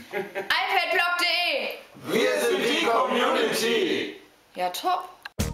iPadblog.de. Wir sind die Community! Ja, top.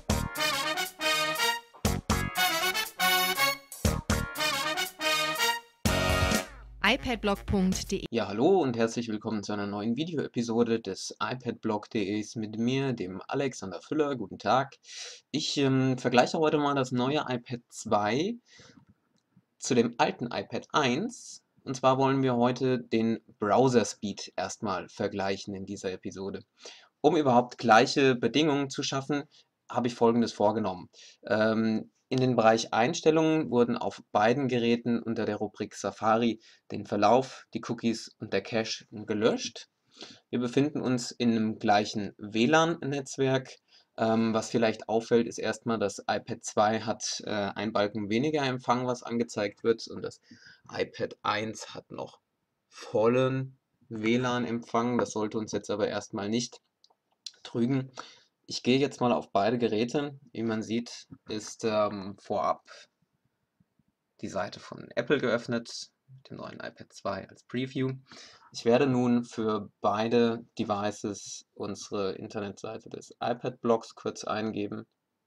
iPadblog.de. Ja, hallo und herzlich willkommen zu einer neuen Videoepisode des iPadblog.de mit mir, dem Alexander Füller. Guten Tag. Ich vergleiche heute mal das neue iPad 2 zu dem alten iPad 1. Und zwar wollen wir heute den Browser-Speed erstmal vergleichen in dieser Episode. Um überhaupt gleiche Bedingungen zu schaffen, habe ich Folgendes vorgenommen. In den Bereich Einstellungen wurden auf beiden Geräten unter der Rubrik Safari den Verlauf, die Cookies und der Cache gelöscht. Wir befinden uns in einem gleichen WLAN-Netzwerk. Was vielleicht auffällt, ist erstmal, das iPad 2 hat ein Balken weniger Empfang, was angezeigt wird, und das iPad 1 hat noch vollen WLAN-Empfang. Das sollte uns jetzt aber erstmal nicht trügen. Ich gehe jetzt mal auf beide Geräte. Wie man sieht, ist vorab die Seite von Apple geöffnet, mit dem neuen iPad 2 als Preview. Ich werde nun für beide Devices unsere Internetseite des iPad-Blogs kurz eingeben.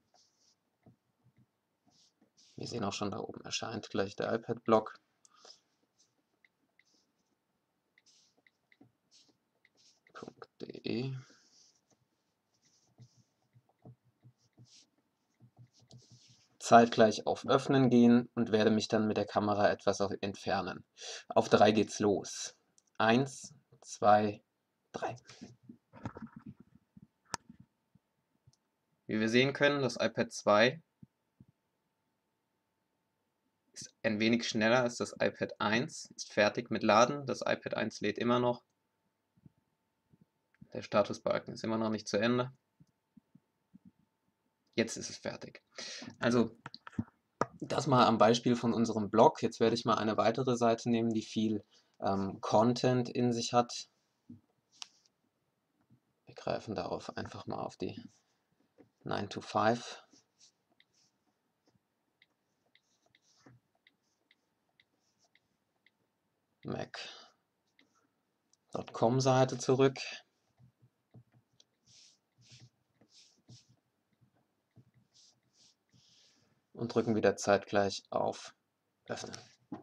Wir sehen auch schon, da oben erscheint gleich der iPad-Blog. .de. Zeitgleich auf Öffnen gehen und werde mich dann mit der Kamera etwas entfernen. Auf 3 geht's los. 1, 2, 3. Wie wir sehen können, das iPad 2 ist ein wenig schneller als das iPad 1, ist fertig mit Laden. Das iPad 1 lädt immer noch. Der Statusbalken ist immer noch nicht zu Ende. Jetzt ist es fertig. Also, das mal am Beispiel von unserem Blog. Jetzt werde ich mal eine weitere Seite nehmen, die viel Content in sich hat. Wir greifen darauf einfach mal auf die 9 to 5. Mac.com Seite zurück. Und drücken wieder zeitgleich auf Öffnen.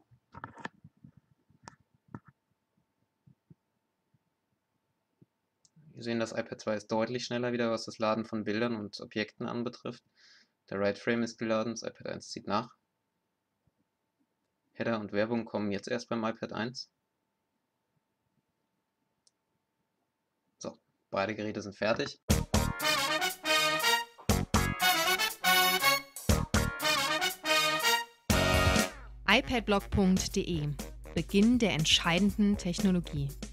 Wir sehen, das iPad 2 ist deutlich schneller wieder, was das Laden von Bildern und Objekten anbetrifft. Der Right Frame ist geladen, das iPad 1 zieht nach. Header und Werbung kommen jetzt erst beim iPad 1. So, beide Geräte sind fertig. iPadblog.de. Beginn der entscheidenden Technologie.